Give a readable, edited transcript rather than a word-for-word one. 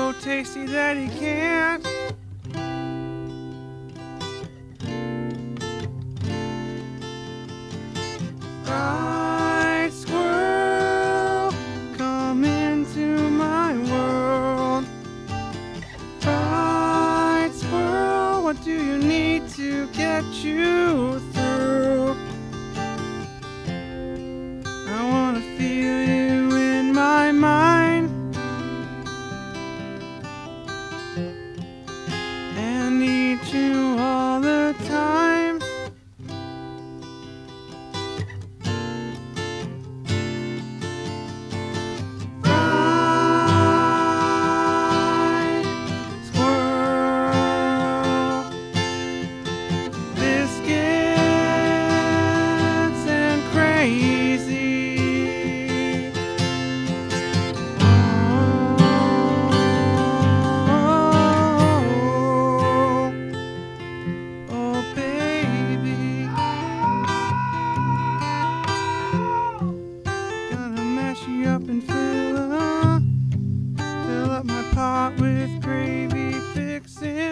so tasty that he can't. Right, squirrel, come into my world. Right, squirrel, what do you need to get you through? I wanna feel you in my mind and need you all the time. Right, squirrel, biscuits and crazy. Oh, baby, gonna mash you up and fill up my pot with gravy, fixin'